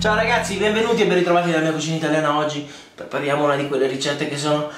Ciao ragazzi, benvenuti e ben ritrovati nella mia cucina italiana. Oggi prepariamo una di quelle ricette che sono...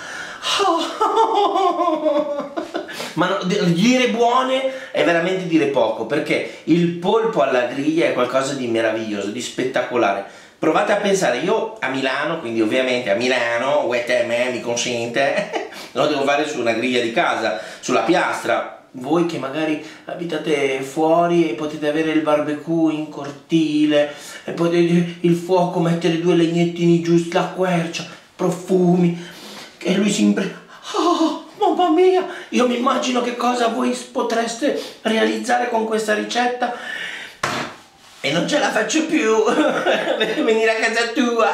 ma dire buone è veramente dire poco, perché il polpo alla griglia è qualcosa di meraviglioso, di spettacolare. Provate a pensare, io a Milano, quindi ovviamente a Milano, me mi consente, lo devo fare su una griglia di casa, sulla piastra. Voi che magari abitate fuori e potete avere il barbecue in cortile e potete il fuoco, mettere due legnettini giù, la quercia, profumi, e lui sempre... Oh, mamma mia! Io mi immagino che cosa voi potreste realizzare con questa ricetta e non ce la faccio più venire a casa tua.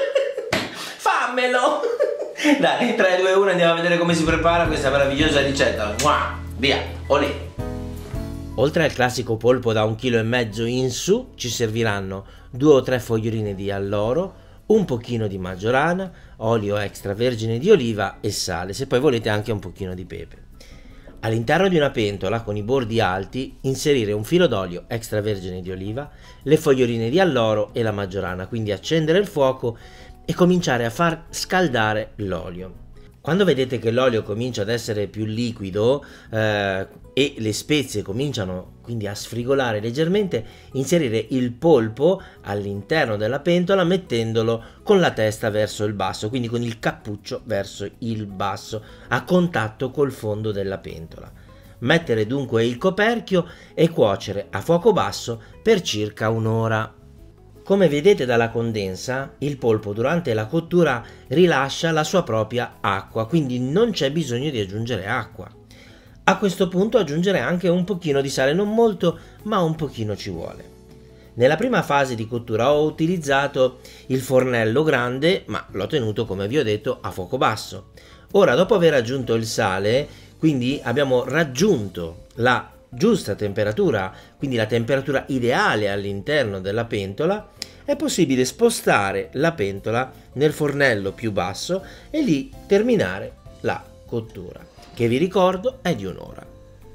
Fammelo! Dai, 3, 2, 1, andiamo a vedere come si prepara questa meravigliosa ricetta. Via, olè! Oltre al classico polpo da 1,5 kg in su, ci serviranno 2 o 3 foglioline di alloro, un pochino di maggiorana, olio extravergine di oliva e sale, se poi volete anche un pochino di pepe. All'interno di una pentola con i bordi alti inserire un filo d'olio extravergine di oliva, le foglioline di alloro e la maggiorana, quindi accendere il fuoco e cominciare a far scaldare l'olio. Quando vedete che l'olio comincia ad essere più liquido e le spezie cominciano quindi a sfrigolare leggermente, inserire il polpo all'interno della pentola mettendolo con la testa verso il basso, quindi con il cappuccio verso il basso, a contatto col fondo della pentola. Mettere dunque il coperchio e cuocere a fuoco basso per circa un'ora. Come vedete dalla condensa, il polpo durante la cottura rilascia la sua propria acqua, quindi non c'è bisogno di aggiungere acqua. A questo punto aggiungere anche un pochino di sale, non molto, ma un pochino ci vuole. Nella prima fase di cottura ho utilizzato il fornello grande, ma l'ho tenuto, come vi ho detto, a fuoco basso. Ora, dopo aver aggiunto il sale, quindi abbiamo raggiunto la giusta temperatura, quindi la temperatura ideale all'interno della pentola, è possibile spostare la pentola nel fornello più basso e lì terminare la cottura, che vi ricordo è di un'ora.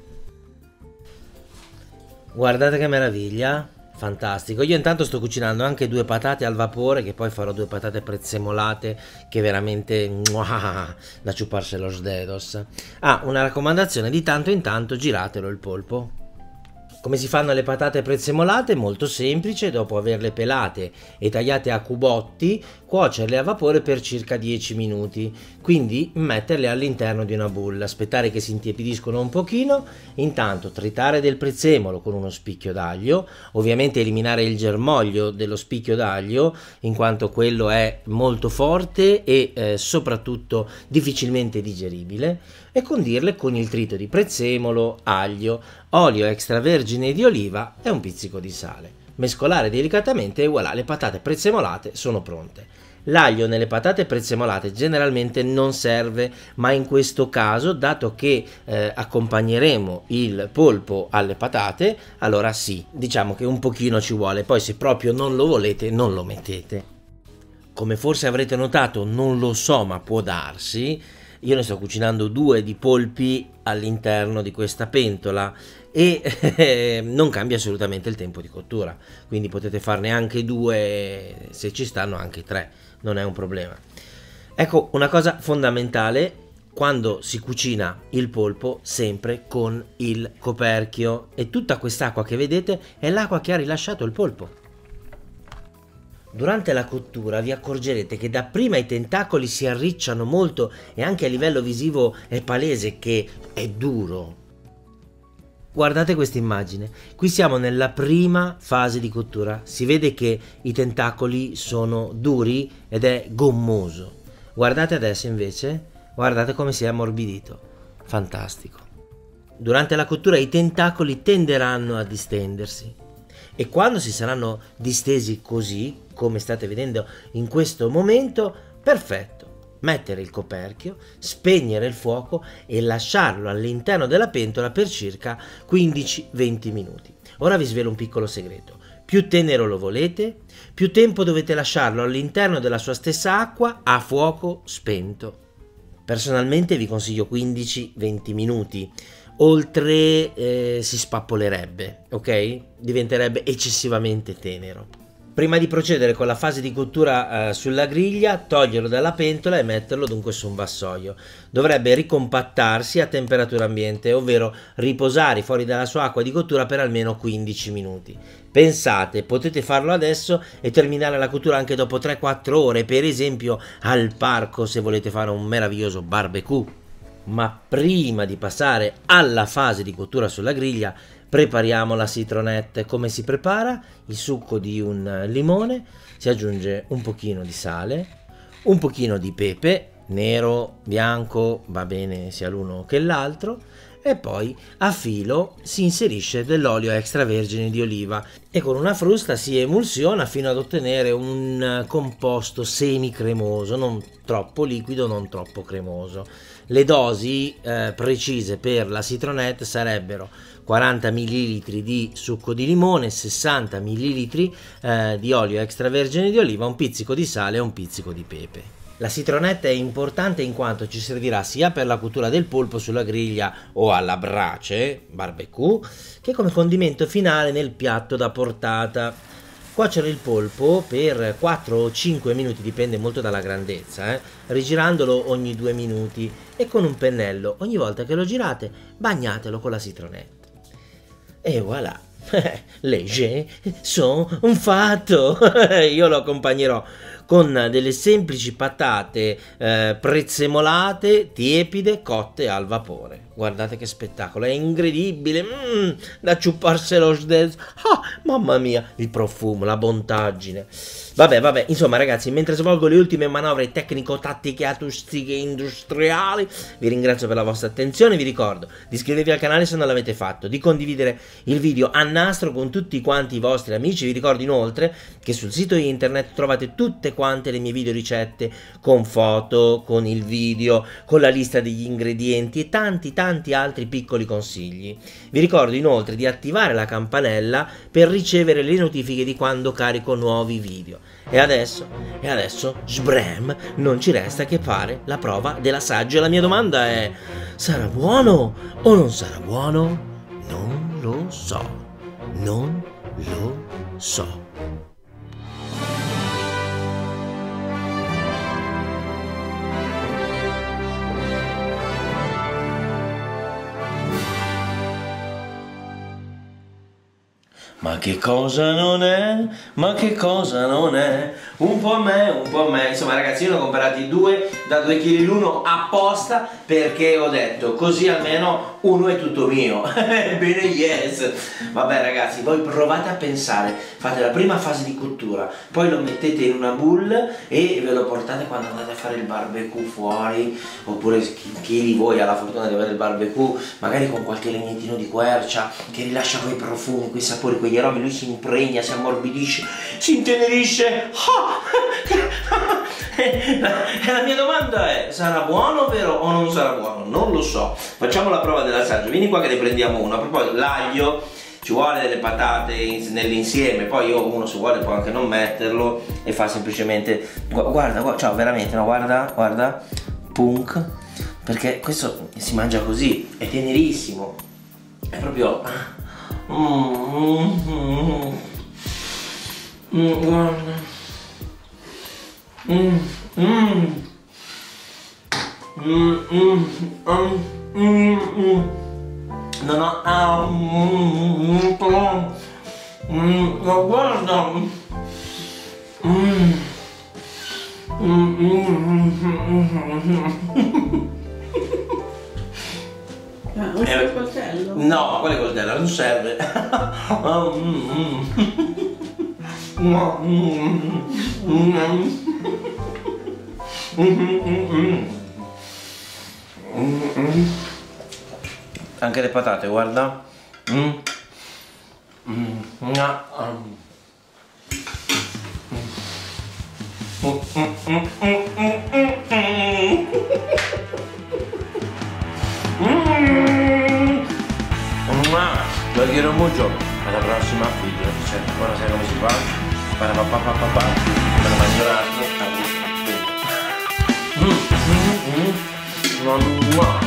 Guardate che meraviglia, fantastico. Io intanto sto cucinando anche 2 patate al vapore, che poi farò 2 patate prezzemolate che veramente da ciuparse los dedos. Una raccomandazione: di tanto in tanto giratelo il polpo. Come si fanno le patate prezzemolate? Molto semplice: dopo averle pelate e tagliate a cubotti, cuocerle a vapore per circa 10 minuti, quindi metterle all'interno di una bolla, aspettare che si intiepidiscono un pochino, intanto tritare del prezzemolo con uno spicchio d'aglio, ovviamente eliminare il germoglio dello spicchio d'aglio in quanto quello è molto forte e soprattutto difficilmente digeribile, e condirle con il trito di prezzemolo, aglio, olio extravergine di oliva e un pizzico di sale. Mescolare delicatamente e voilà, le patate prezzemolate sono pronte. L'aglio nelle patate prezzemolate generalmente non serve, ma in questo caso, dato che accompagneremo il polpo alle patate, allora sì, diciamo che un pochino ci vuole, poi se proprio non lo volete non lo mettete. Come forse avrete notato, non lo so, ma può darsi, io ne sto cucinando 2 di polpi all'interno di questa pentola e non cambia assolutamente il tempo di cottura, quindi potete farne anche 2, se ci stanno anche 3, non è un problema. Ecco, una cosa fondamentale quando si cucina il polpo: sempre con il coperchio, e tutta quest'acqua che vedete è l'acqua che ha rilasciato il polpo. Durante la cottura vi accorgerete che dapprima i tentacoli si arricciano molto e anche a livello visivo è palese che è duro. Guardate questa immagine, qui siamo nella prima fase di cottura, si vede che i tentacoli sono duri ed è gommoso. Guardate adesso invece, guardate come si è ammorbidito, fantastico. Durante la cottura i tentacoli tenderanno a distendersi e quando si saranno distesi così, come state vedendo in questo momento, perfetto. Mettere il coperchio, spegnere il fuoco e lasciarlo all'interno della pentola per circa 15-20 minuti. Ora vi svelo un piccolo segreto: più tenero lo volete, più tempo dovete lasciarlo all'interno della sua stessa acqua a fuoco spento. Personalmente vi consiglio 15-20 minuti, oltre si spappolerebbe, ok? Diventerebbe eccessivamente tenero. Prima di procedere con la fase di cottura sulla griglia, toglierlo dalla pentola e metterlo dunque su un vassoio. Dovrebbe ricompattarsi a temperatura ambiente, ovvero riposare fuori dalla sua acqua di cottura per almeno 15 minuti. Pensate, potete farlo adesso e terminare la cottura anche dopo 3-4 ore, per esempio al parco se volete fare un meraviglioso barbecue. Ma prima di passare alla fase di cottura sulla griglia, prepariamo la citronette. Come si prepara? Il succo di un limone, si aggiunge un pochino di sale, un pochino di pepe, nero, bianco, va bene sia l'uno che l'altro, e poi a filo si inserisce dell'olio extravergine di oliva e con una frusta si emulsiona fino ad ottenere un composto semicremoso, non troppo liquido, non troppo cremoso. Le dosi precise per la citronette sarebbero 40 ml di succo di limone, 60 ml di olio extravergine di oliva, un pizzico di sale e un pizzico di pepe. La citronette è importante in quanto ci servirà sia per la cottura del polpo sulla griglia o alla brace, barbecue, che come condimento finale nel piatto da portata. Cuocere il polpo per 4 o 5 minuti, dipende molto dalla grandezza, rigirandolo ogni 2 minuti e con un pennello, ogni volta che lo girate, bagnatelo con la citronette. E voilà, les jeux sont un fatto. Io lo accompagnerò con delle semplici patate prezzemolate, tiepide, cotte al vapore. Guardate che spettacolo, è incredibile, da ciuparselo stesso. Mamma mia, il profumo, la bontaggine. Vabbè, insomma ragazzi, mentre svolgo le ultime manovre tecnico-tattiche, atustiche, industriali, vi ringrazio per la vostra attenzione, vi ricordo di iscrivervi al canale se non l'avete fatto, di condividere il video a nastro con tutti quanti i vostri amici. Vi ricordo inoltre che sul sito internet trovate tutte quante le mie video ricette con foto, con il video, con la lista degli ingredienti e tanti altri piccoli consigli. Vi ricordo inoltre di attivare la campanella per ricevere le notifiche di quando carico nuovi video. E adesso, sbrem, non ci resta che fare la prova dell'assaggio. E la mia domanda è: sarà buono o non sarà buono? Non lo so, non lo so. Ma che cosa non è? Ma che cosa non è? Un po' a me, un po' a me. Insomma ragazzi, io ne ho comprati due da 2 kg l'uno apposta, perché ho detto così almeno uno è tutto mio. Bene, yes. Vabbè ragazzi, voi provate a pensare, fate la prima fase di cottura, poi lo mettete in una bowl e ve lo portate quando andate a fare il barbecue fuori, oppure chi di voi ha la fortuna di avere il barbecue, magari con qualche legnettino di quercia che rilascia quei profumi, quei sapori, quegli aromi, lui si impregna, si ammorbidisce, si intenerisce. E la mia domanda è: sarà buono vero o non sarà buono? Non lo so. Facciamo la prova dell'assaggio. Vieni qua che ne prendiamo uno. A proposito, l'aglio, ci vuole delle patate nell'insieme, poi io uno se vuole può anche non metterlo e fa semplicemente, guarda, ciao, veramente, no, guarda, punk, perché questo si mangia così, è tenerissimo, è proprio guarda. Non ho no, guarda. Usa il coltello? No, quale coltello? Non serve. Anche le patate, guarda. Lo quiero mucho. Alla prossima video. Ora sai come si fa? Me lo mangio un attimo.